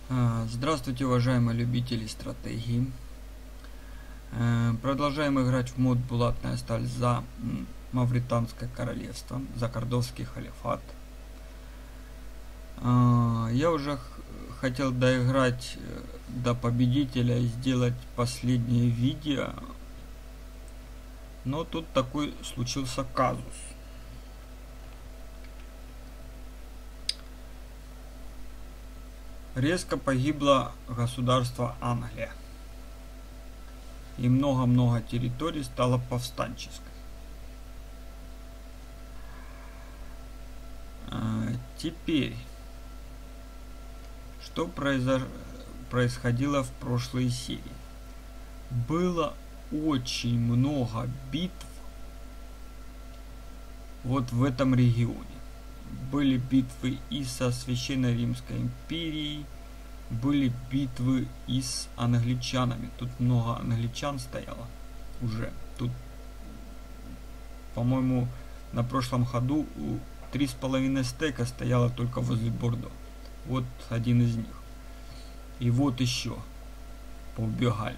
Здравствуйте, уважаемые любители стратегии. Продолжаем играть в мод Булатная сталь за Мавританское королевство, за Кордовский халифат. Я уже хотел доиграть до победителя и сделать последнее видео, но тут такой случился казус. Резко погибло государство Англия, и много-много территорий стало повстанческой. Теперь, что происходило в прошлой серии? Было очень много битв вот в этом регионе. Были битвы и со Священной Римской империей, были битвы и с англичанами. Тут много англичан стояло уже. Тут, по-моему, на прошлом ходу 3,5 стека стояло только возле Бордо. Вот один из них. И вот еще поубегали.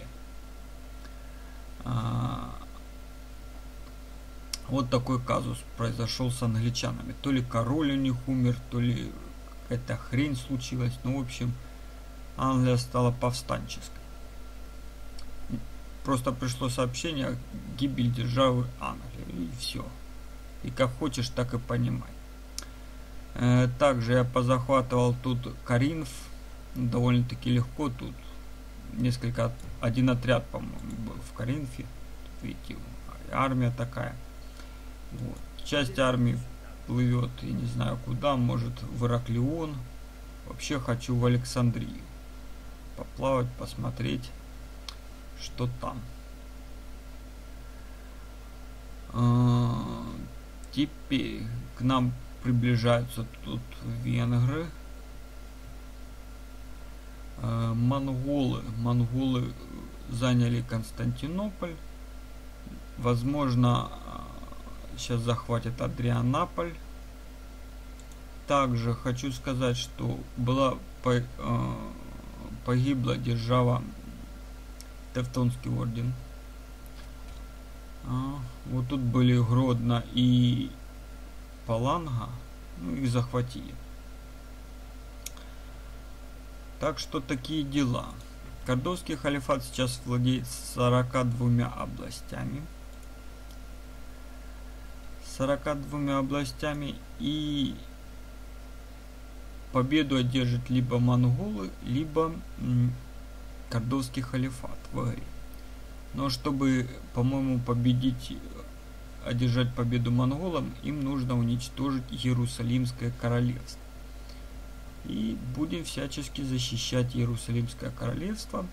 Вот такой казус произошел с англичанами. То ли король у них умер, то ли какая-то хрень случилась. Ну, в общем, Англия стала повстанческой. Просто пришло сообщение: гибель державы Англии. И все. И как хочешь, так и понимай. Также я позахватывал тут Каринф. Довольно-таки легко. Тут один отряд, по-моему, был в Каринфе. Тут, видите, армия такая. Вот. Часть армии плывет, я не знаю куда, может в Ираклион. Вообще хочу в Александрию поплавать, посмотреть, что там. Теперь к нам приближаются тут венгры. Монголы заняли Константинополь. Возможно, сейчас захватят Адрианополь. Также хочу сказать, что погибла держава Тевтонский орден. Вот тут были Гродно и Паланга. Ну, их захватили. Так что такие дела. Кордовский халифат сейчас владеет 42 областями. 42 областями, и победу одержит либо монголы, либо Кордовский халифат в игре. Но чтобы, по-моему, одержать победу монголам, им нужно уничтожить Иерусалимское королевство. И будем всячески защищать Иерусалимское королевство,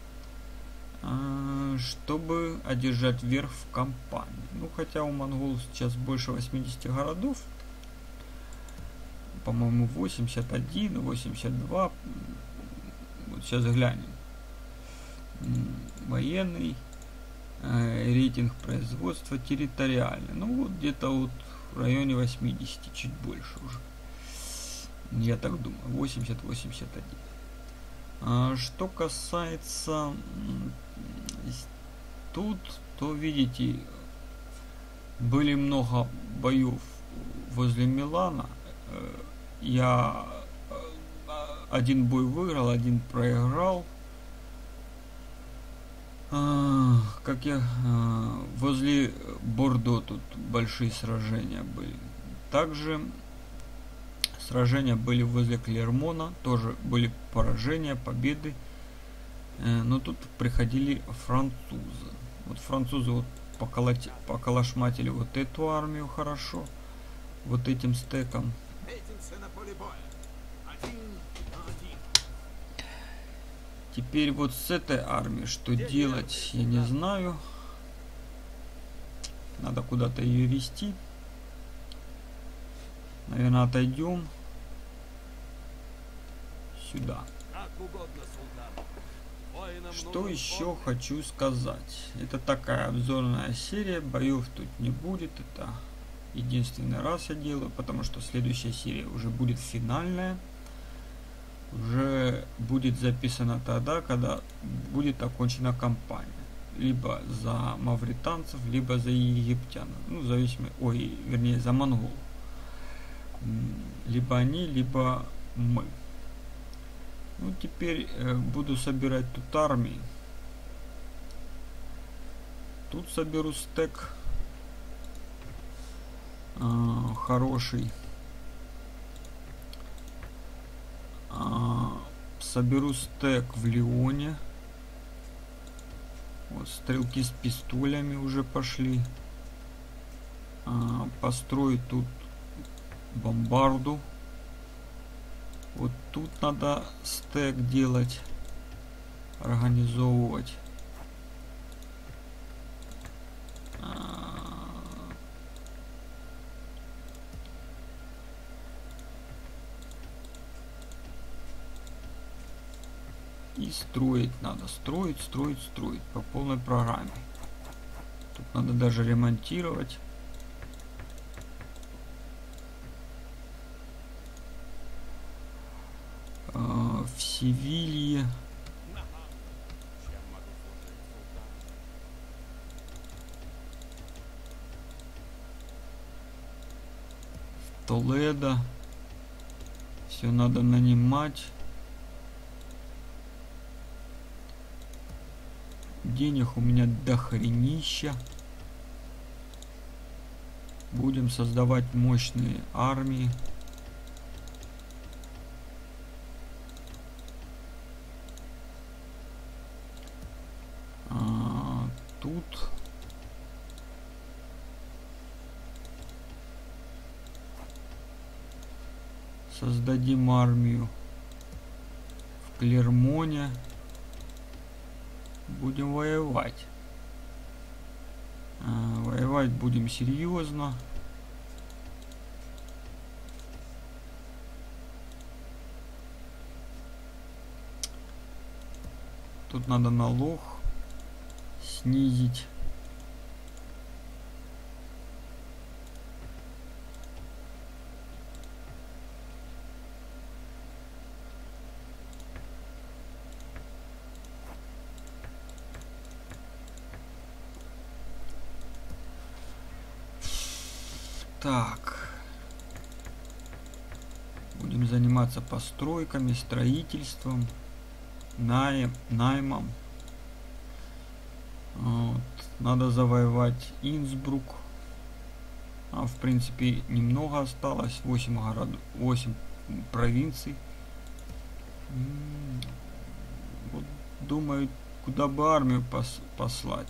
чтобы одержать верх в кампании. Ну, хотя у монголов сейчас больше 80 городов, по-моему, 81, 82. Вот сейчас глянем. Военный рейтинг производства территориальный. Ну, вот где-то вот в районе 80, чуть больше уже. Я так думаю, 80-81. Что касается тут, то видите, были много боев возле Милана. Я один бой выиграл, один проиграл. Возле Бордо тут большие сражения были. Также сражения были возле Клермона, тоже были поражения, победы. Но тут приходили французы. Вот французы вот поколошматили вот эту армию хорошо. Вот этим стеком. Теперь вот с этой армией что делать, я не знаю. Надо куда-то ее вести. Наверное, отойдем сюда. Что еще хочу сказать? Это такая обзорная серия. Боев тут не будет. Это единственный раз я делаю, потому что следующая серия уже будет финальная. Уже будет записано тогда, когда будет окончена кампания. Либо за мавританцев, либо за египтян. Ну, зависимо, вернее, за монголов. Либо они, либо мы. Ну, теперь буду собирать тут армии. Тут соберу стек хороший. Соберу стек в Лионе. Вот стрелки с пистолями уже пошли. Построю тут бомбарду. Вот тут надо стек делать, организовывать. И строить надо. Строить по полной программе. Тут надо даже ремонтировать. В Севилье. В Толедо. Все надо нанимать. Денег у меня дохренища. Будем создавать мощные армии. Тут создадим армию в Клермоне. Будем воевать. Воевать будем серьезно. Тут надо налог снизить. Так. Будем заниматься постройками, строительством, наймом. Вот. Надо завоевать Инсбрук. В принципе, немного осталось. 8 городов, 8 провинций. Вот, думаю, куда бы армию послать.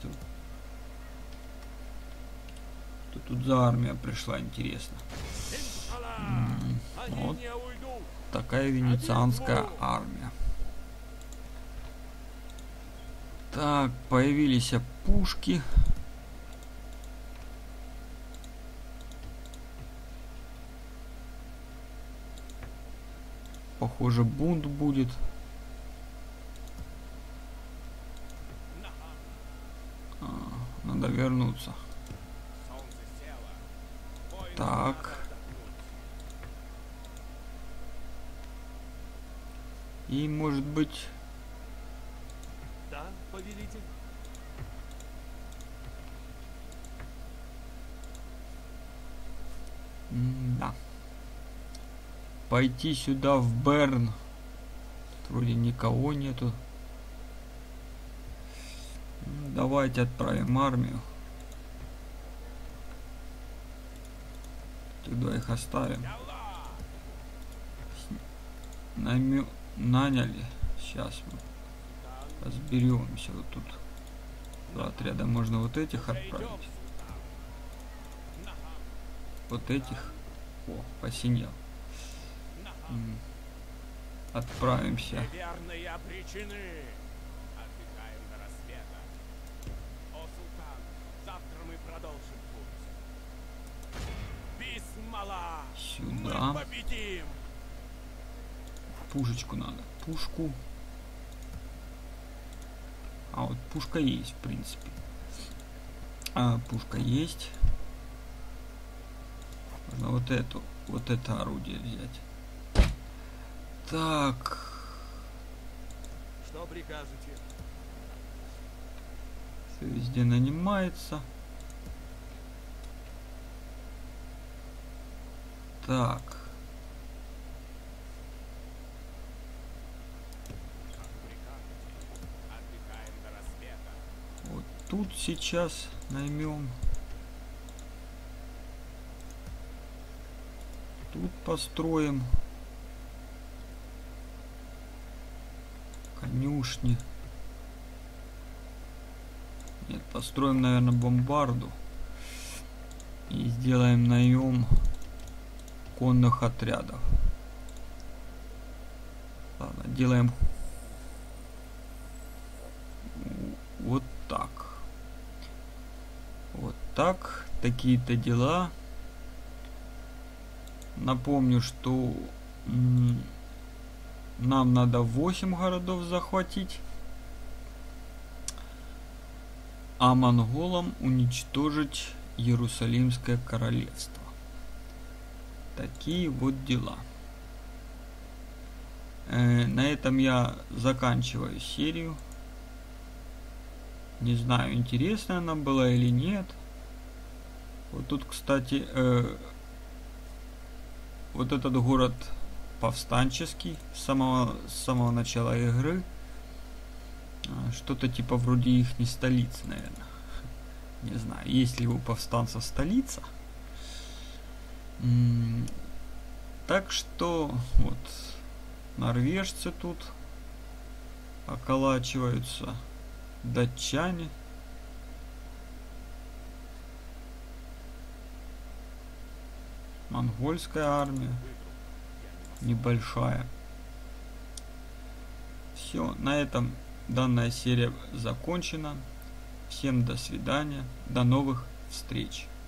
Что тут за армия пришла, интересно. Вот такая венецианская армия. Так, появились пушки. Похоже, бунт будет. Надо вернуться. Так. И может быть... Да, повелитель. Да. Пойти сюда, в Берн. Тут вроде никого нету. Давайте отправим армию. Тогда их оставим. Наняли. Сейчас мы разберемся. Вот тут два отряда можно вот этих отправить. Вот этих. О, посинел. Отправимся. Неверные обречены. Отдыхаем до рассвета. О, султан, завтра мы продолжим путь. Бисмилlah. Сюда. Мы победим. Пушечку надо. Пушку. А вот пушка есть, в принципе. Пушка есть. Можно вот это орудие взять. Так. Что прикажете? Все везде нанимается. Так. Как прикажете? Отдыхаем до рассвета. Вот тут сейчас наймем. Тут построим конюшни. Нет, построим, наверное, бомбарду. И сделаем наем конных отрядов. Ладно, делаем вот так. Вот так. Такие-то дела. Напомню, что нам надо 8 городов захватить, а монголам уничтожить Иерусалимское королевство. Такие вот дела. На этом я заканчиваю серию. Не знаю, интересная она была или нет. Вот тут, кстати, вот этот город повстанческий с самого начала игры. Что-то типа вроде их не столицы, наверное. Не знаю, есть ли у повстанцев столица. Так что вот норвежцы тут околачиваются, датчане. Монгольская армия небольшая. Все, на этом данная серия закончена. Всем до свидания, до новых встреч.